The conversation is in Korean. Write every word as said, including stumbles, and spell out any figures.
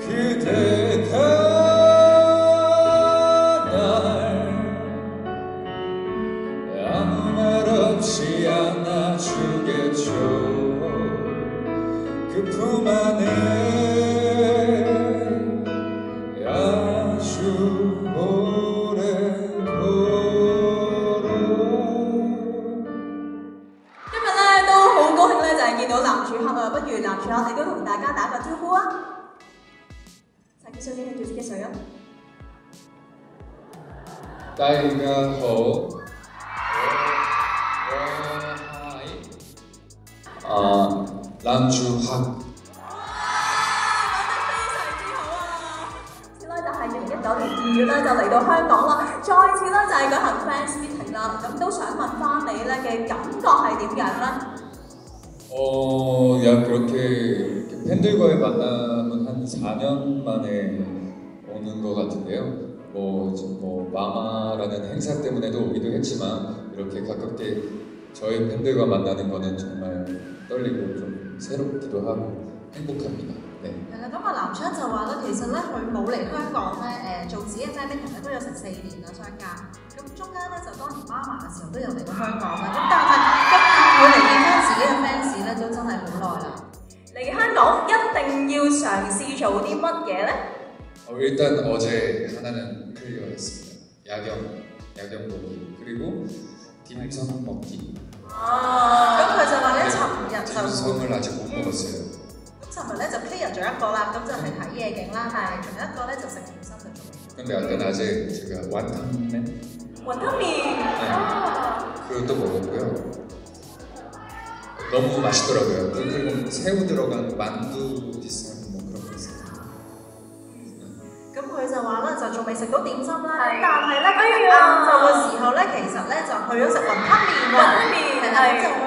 그대가 날 아무 말 없이 안아주겠죠. 그 품 안에 아주 오래도록. 今日咧都好高興咧，就係見到男主客啊，不如男主客你都同大家打個招呼啊！자기소개해주시겠어요？ 大家好，我我係啊男主客。 二零一九年二月咧就嚟到香港啦，再次咧就係舉行 fans meeting 啦，咁都想問翻你咧嘅感覺係點樣咧？ 어, 야 그렇게 팬들과의 만남은 한 사 년 만에 오는 것 같은데요. 뭐, 뭐 마마라는 행사 때문에도 오기도 했지만 이렇게 가깝게 저희 팬들과 만나는 거는 정말 떨리고 좀 새롭기도 하고 행복합니다. 네. 係啦，咁啊南昌就話咧，其實咧佢冇嚟香港咧誒做自己嘅 fan meeting 咧都有成四年啦相間，咁中間咧就當年媽媽嘅時候都有嚟過香港啦，咁但係今次佢嚟見翻自己嘅 fans 咧都真係好耐啦。 嚟香港一定要嘗試做啲乜嘢咧？ 어, 일단 어제 하나는 클리어했습니다. 야경, 야경 보기 그리고 딤섬 먹기. 哦，咁佢就話咧，尋日就 딤섬을 아직 못 먹었어요. 咁尋日咧就 clear 咗一個啦，咁就係睇夜景啦，但係仲有一個咧就食甜心嘅做。 근데 아까 낮에 제가 완탕면 원탕면. 네, 그것도 먹었고요. 너무 맛있더라고요. 그리고 새우 들어간 만두 비슷한 뭐 그런 거 있어요. 咁佢就話咧就仲未食到點心啦，但係咧今日晏晝嘅時候咧，其實咧就去咗食雲吞麵喎，係啦，咁就去